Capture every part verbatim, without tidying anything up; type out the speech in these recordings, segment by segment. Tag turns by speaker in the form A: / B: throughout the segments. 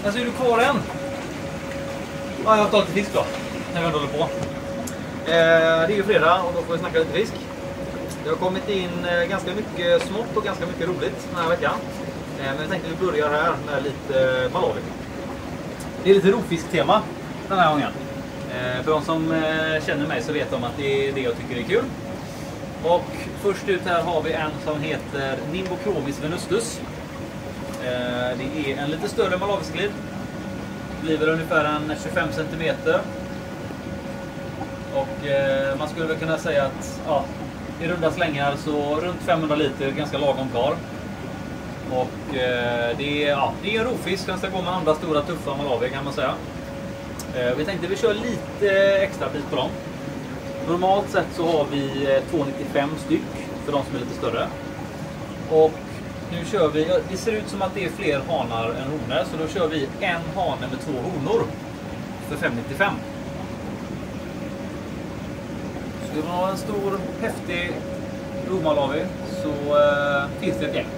A: Här ser du kvar en. Ja, jag har tagit fisk då. När vi ändå håller på. Eh, det är ju fredag och då får vi snacka lite fisk. Det har kommit in ganska mycket smått och ganska mycket roligt den här veckan. Eh, men jag tänkte vi börjar här med lite Malawi. Det är lite rovfisktema den här gången. Eh, för de som eh, känner mig så vet de att det är det jag tycker är kul. Och först ut här har vi en som heter Nimbochromis venustus. Eh, det är en lite större malawisklid. Blir väl ungefär en tjugofem centimeter. Och eh, man skulle väl kunna säga att ja, i runda slängar så runt femhundra liter, ganska lagom kvar. Och eh, det, är, ja, det är en rovfisk, den ska gå med andra stora tuffa Malawi kan man säga. Eh, vi tänkte vi kör lite extra pris på dem. Normalt sett så har vi tvåhundranittiofem styck för de som är lite större. Och nu kör vi, det ser ut som att det är fler hanar än honor, så då kör vi en hane med två honor för femhundranittiofem. Skulle man ha en stor, häftig rovmalawi så eh, finns det ett gäng.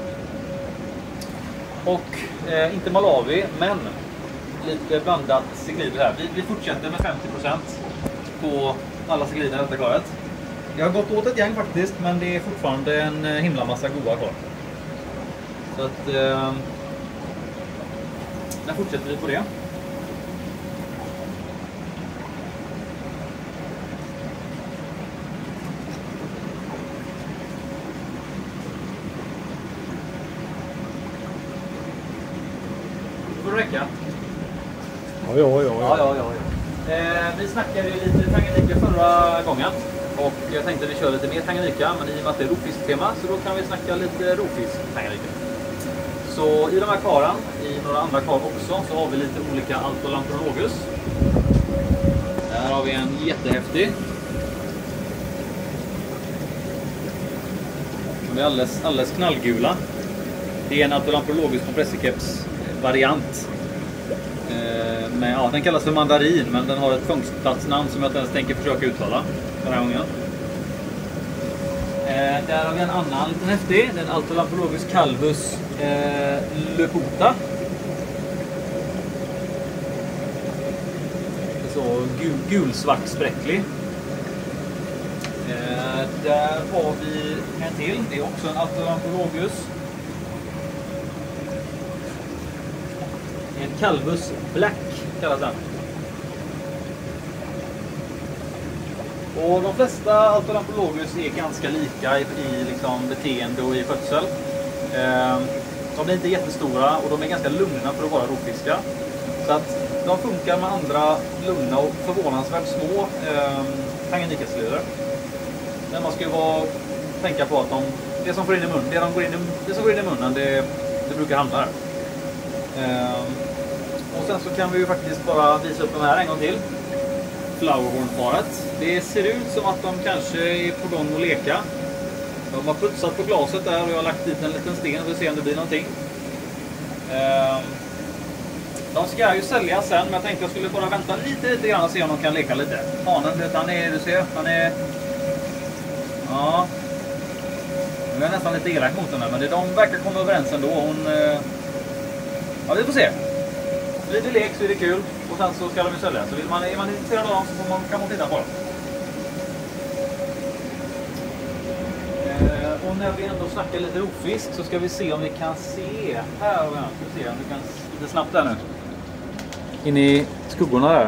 A: Och eh, inte Malawi, men lite blandat seglider här. Vi, vi fortsätter med femtio procent på alla seglider i detta karet. Jag har gått åt ett gäng faktiskt, men det är fortfarande en himla massa goda kvar. Så att eh, där fortsätter vi på det. Får det räcka?
B: Oj, oj, oj.
A: Ja, ja, ja, ja. Eh, vi snackade ju lite Tanganyika förra gången. Och jag tänkte att vi kör lite mer Tanganyika, men i och med att det är rovfisktema så då kan vi snacka lite rovfisk Tanganyika. Så i de här karen, i några andra kar också, så har vi lite olika Altolamprologus. Där har vi en jättehäftig. De är alldeles, alldeles knallgula. Det är en Altolamprologus compressiceps variant. Eh, med, ja, den kallas för mandarin, men den har ett fångstplatsnamn som jag inte ens tänker försöka uttala den här gången. Eh, där har vi en annan liten häftig. Den Altolamprologus calvus eh, lepota. Så gul, gulsvart spräcklig. Eh, där har vi en till. Det är också en Altolamprologus. En calvus black kallas den. Och de flesta Altolamprologus är ganska lika i, i liksom beteende och i skötsel. Eh, de är inte jättestora och de är ganska lugna för att vara rovfiskar. Så att de funkar med andra lugna och förvånansvärt små eh, Tanganyika-slider. Men man ska ju vara, tänka på att de, det som går in i munnen, det, de går in i, det som går in i munnen, det, det brukar hamna där. Eh, och sen så kan vi ju faktiskt bara visa upp de här en gång till. Flowerhorn-paret. Det ser ut som att de kanske är på gång att leka. De har putsat på glaset där och jag har lagt dit en liten sten för att se om det blir någonting. De ska ju säljas sen, men jag tänkte jag skulle bara vänta lite lite grann och se om de kan leka lite. Hanen, han är, du ser, han är... Ja. Nu är jag nästan lite elak mot henne, men det, de verkar komma överens ändå. Hon... Ja, vi får se. Blir det lek så är det kul. Och sen så ska de ju sälja. Så vill man, är man intresserad av dem så får man, kan man titta på dem. Eh, och när vi ändå snackar lite rovfisk så ska vi se om vi kan se. Här har vi en. Ska vi se om vi kan lite snabbt där nu. In i skuggorna där.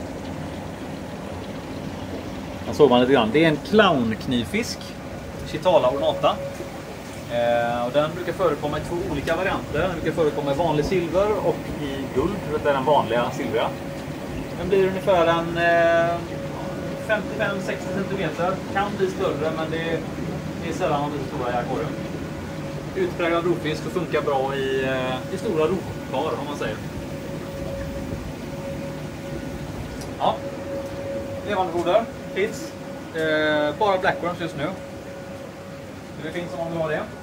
A: Här såg man lite grann. Det är en clownknivfisk. Chitala ornata. Eh, och den brukar förekomma i två olika varianter. Den brukar förekomma i vanlig silver och i guld. Det är den vanliga silvriga. Den blir ungefär en eh, femtiofem till sextio centimeter. Kan bli större, men det är, det är sällan de blir stora i akvarium. Utpräglad rovfisk och funkar bra i, eh, i stora rovpar om man säger. Ja. Levande foder finns. Eh, bara blackworms just nu. Det finns om man vill ha det.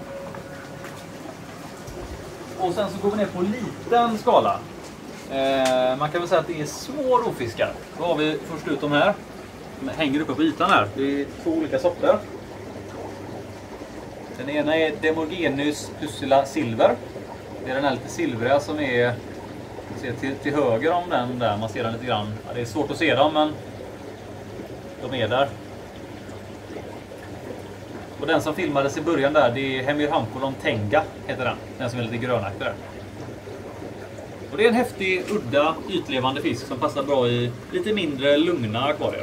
A: Och sen så går vi ner på liten skala. Eh, man kan väl säga att det är små rovfiskar. Då har vi först ut de här. De hänger uppe på ytan här. Det är två olika sorter. Den ena är Demorgenus pusilla silver. Det är den här lite silvriga som är Se till, till höger om den där, man ser den lite grann. Ja, det är svårt att se dem, men de är där. Och den som filmades i början där, det är Hemir Hamkolon Tenga, heter den. Den som är lite grönaktig där. Och det är en häftig, udda, ytlevande fisk som passar bra i lite mindre, lugna akvarier.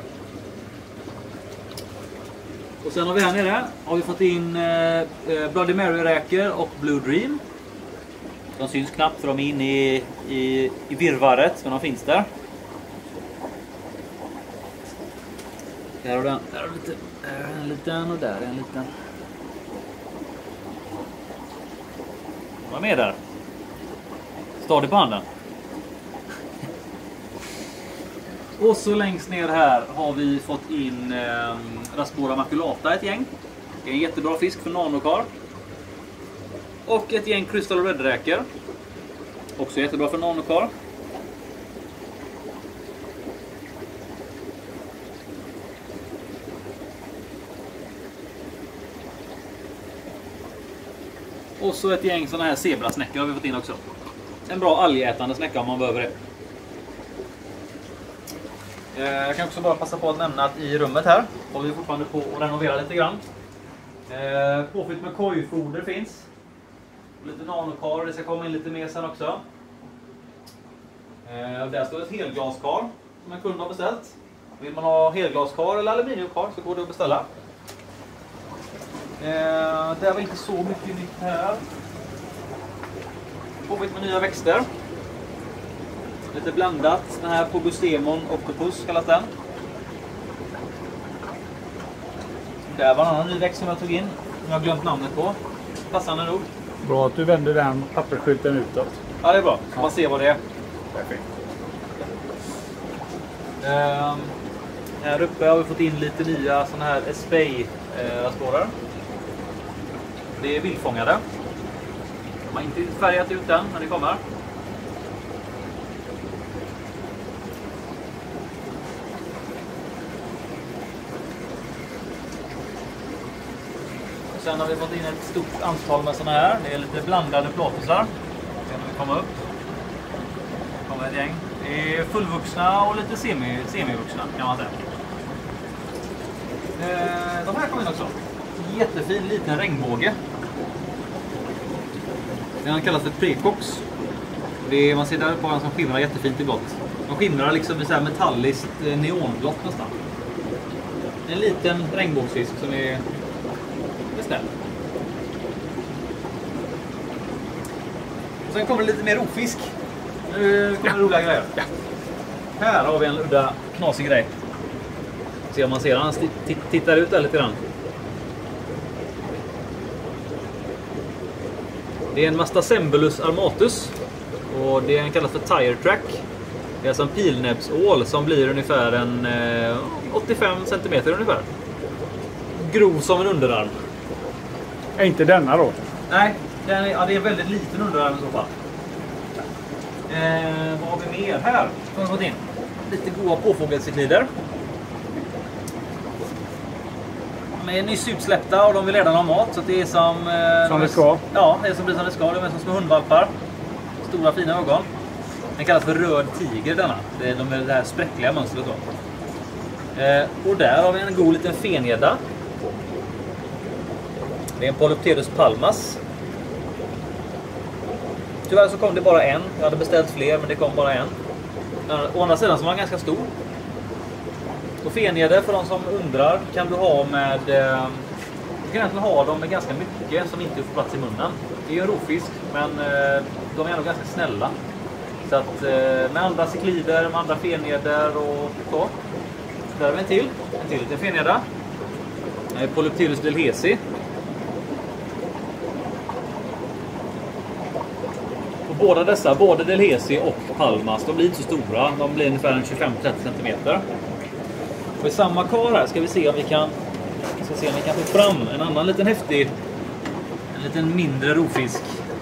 A: Och sen har vi här nere, har vi fått in eh, Bloody Mary-räkor och Blue Dream. De syns knappt för de är inne i, i, i virvaret, men de finns där. Där har den, där har lite, där är en liten och där är en liten. Vad med där? Stadig på handen. Och så längst ner här har vi fått in eh, Rasbora maculata, ett gäng. Det är en jättebra fisk för nanokar. Och ett gäng Crystal Red-räkor. Också jättebra för nanokar. Och så ett gäng sådana här zebrasnäckor har vi fått in också. En bra algätande snäcka om man behöver det. Jag kan också bara passa på att nämna att i rummet här håller vi fortfarande på att renovera lite grann. Påfyllt med kojfoder finns. Lite nanokar, det ska komma in lite mer sen också. Där står ett helglaskar som en kund har beställt. Vill man ha helglaskar eller aluminiumkar så går det att beställa. Det var inte så mycket nytt här. Påfyllt med nya växter. Lite blandat. Den här Pobustemon Octopus kallas den. Där var en annan ny växt som jag tog in. Som jag har glömt namnet på. Passande nog.
B: Bra att du vänder den pappersskylten utåt.
A: Ja, det är bra. Så
B: ja.
A: Man ser vad det är.
B: Perfekt.
A: Um, här uppe har vi fått in lite nya sådana här Espay-spårar. Det är vildfångade. De har inte färgat ut den när det kommer. Sen har vi fått in ett stort antal med såna här. Det är lite blandade plåtusar. Sen vi kommer upp. Det kommer ett gäng. Det är fullvuxna och lite semi, semivuxna kan man säga. Eh, de här kommer in också. Jättefin liten regnbåge. Den kallas för precox. Det är, man ser där på en som skimrar jättefint i blått. De skimrar liksom i så här metalliskt neonblått nästan. En liten regnbågsfisk som är bestämd. Sen kommer det lite mer rofisk. Nu kommer det roliga grejer. Ja. Här har vi en udda knasig grej. Se om man ser han tittar ut där lite grann. Det är en Mastacembulus armatus. Och det är kallas för tire track. Det är alltså en pilnäbbsål som blir ungefär en eh, åttiofem centimeter ungefär. Grov som en underarm.
B: Är inte denna då?
A: Nej, den är, ja, det är en väldigt liten underarm i så fall. Eh, vad har vi mer här? Vi har fått in lite goda påfågelseklider. De är nyss utsläppta och de vill redan ha mat. Så det är som... Eh,
B: som
A: de
B: det ska?
A: Ja, det är som blir som det ska. De är som små hundvalpar. Stora fina ögon. Den kallas för röd tiger denna. Det är de med det här spräckliga mönstret då. Eh, och där har vi en god liten fengädda. Det är en Polypterus palmas. Tyvärr så kom det bara en. Jag hade beställt fler men det kom bara en. Å andra sidan som var ganska stor. Och fengäddor för de som undrar kan du ha med... Eh, du kan egentligen ha dem med ganska mycket som inte får plats i munnen. Det är ju en rovfisk men eh, de är ändå ganska snälla. Så att eh, med andra ciklider, med andra fengäddor och så. Där har vi en till. En till liten fengädda. Polypterus delhesi. Och båda dessa, både delhesi och palmas, de blir inte så stora. De blir ungefär tjugofem till trettio centimeter. Och i samma kar här ska vi se om vi kan ska se om vi kan få fram en annan liten häftig, en liten mindre rovfisk.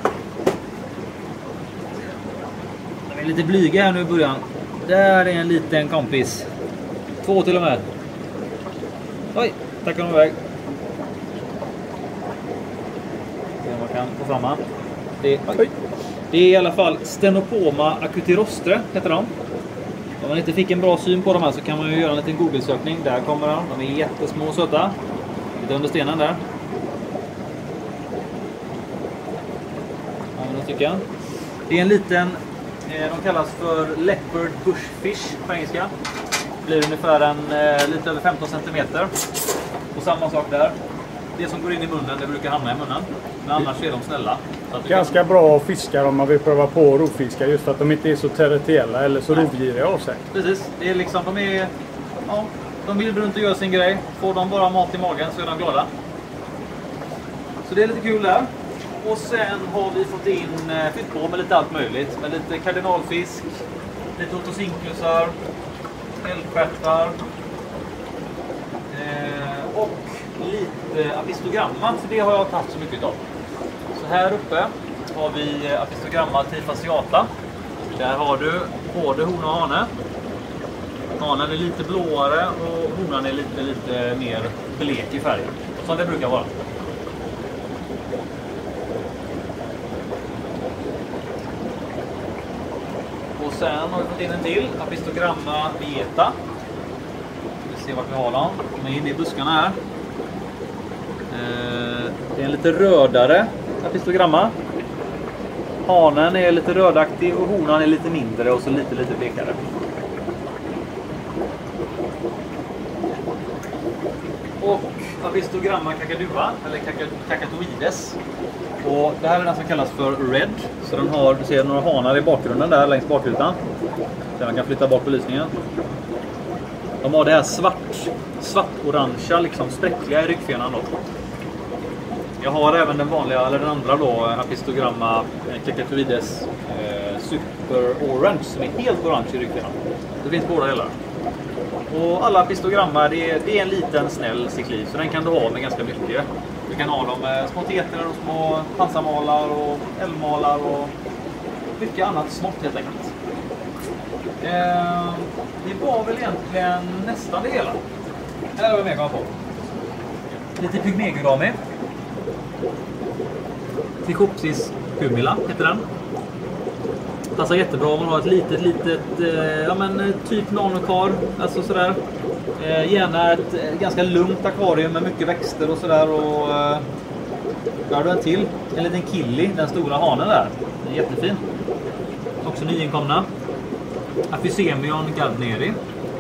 A: De är lite blyga här nu i början. Där är en liten kompis. Två till och med. Oj, tack för iväg. Se om man kan få fram han. Det, oj. Det är i alla fall Stenopoma acutirostre heter de. Om man inte fick en bra syn på dem här så kan man ju göra en liten Google-sökning. Där kommer de. De är jättesmå och söta. Lite under stenen där. Ja, men tycker jag. Det är en liten, de kallas för leopard bushfish på engelska. Det blir ungefär en, lite över femton centimeter. Och samma sak där. Det som går in i munnen, det brukar hamna i munnen. Men annars är de snälla.
B: Ganska kan... bra att fiska om man vill pröva på rovfiska. Just att de inte är så territoriella eller så rovgiriga av sig.
A: Precis. Det är liksom, de är... Ja, de vill runt och göra sin grej. Får de bara mat i magen så är de glada. Så det är lite kul där. Och sen har vi fått in, fyllt på med lite allt möjligt. Med lite kardinalfisk, lite otosinklusar, eldstjärtar eh, och lite apistogramma. Så det har jag tagit så mycket av. Så här uppe har vi apistogramma tifasiata. Där har du både hona och hane. Hanen är lite blåare och honan är lite, lite mer blek i färgen. Som det brukar vara. Och sen har vi fått in en till, apistogramma vieta. Vi ser vart vi har dem. De är inne i buskarna här. Det är en lite rödare apistogramma. Hanen är lite rödaktig och honan är lite mindre och så lite, lite blekare. Och apistogramma kakadua, eller kakatoides. Och det här är den som kallas för red. Så den har, du ser några hanar i bakgrunden där längs bakrutan. Så man kan flytta bak belysningen. De har det här svart, svart-orangea, liksom spräckliga i ryggfenan då. Jag har även den vanliga, eller den andra då, apistogramma kakatoides eh, super orange som är helt orange i ryggfenan. Det finns båda delar. Och alla apistogramma, det är, det är en liten snäll cyklid, så den kan du ha med ganska mycket. Du kan ha dem med små teter och små pansarmalar och älvmalar och mycket annat smått helt enkelt. Eh, det var väl egentligen nästan det hela. Här har vi med på. Lite pygmegurami. Trichopsis humila heter den. Passar jättebra om man har ett litet, litet, eh, ja men typ nanokar, alltså sådär. Eh, gärna ett eh, ganska lugnt akvarium med mycket växter och sådär. Och eh, där har du en till, en liten killi, den stora hanen där. Den är jättefin. Också nyinkomna. Aphysemion gardneri.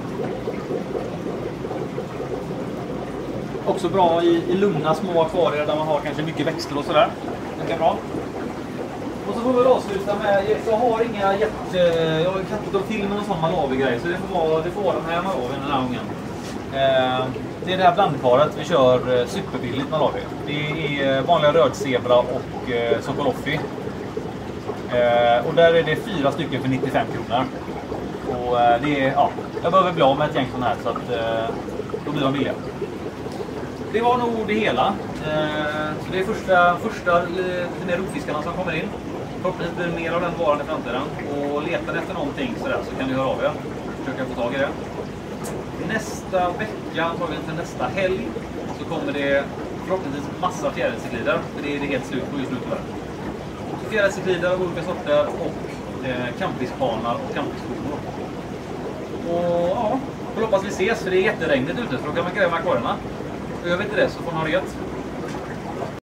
A: Också bra i, i lugna små akvarier där man har kanske mycket växter och sådär. Det är bra. Och så får vi avsluta med, jag har inga jätte, jag kan inte ta filmen och sån malawi-grej, så det får vara, det får vara den här malavin den här gången. Eh, det är det här blandparet vi kör eh, superbilligt malawi. Det är vanliga rödzebra och eh, sokoloffi. Eh, och där är det fyra stycken för nittiofem kronor. Och eh, det är, ja, jag behöver bli av med ett gäng sån här så att eh, då blir de billiga. Det var nog det hela. Eh, så det är första, första lite mer rovfiskarna som kommer in. Förhoppningsvis blir det mer av den varan i framtiden. Och letar efter någonting sådär så kan ni höra av er. Försöka få tag i det. Nästa vecka, tar vi till nästa helg, så kommer det förhoppningsvis massa fjärilseklider. För det är det helt slut på just nu tyvärr. Fjärilseklider av olika sorter och eh, campingpanar och campingskor. Och ja, jag hoppas vi ses för det är jätteregnigt ute så då kan man gräva akvarierna. Och jag vet inte det så får man ha det gött.